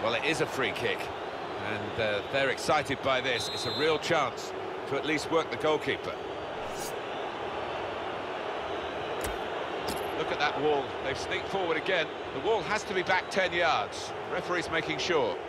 Well, it is a free kick, and they're excited by this. It's a real chance to at least work the goalkeeper. Look at that wall. They've sneaked forward again. The wall has to be back 10 yards. Referee's making sure.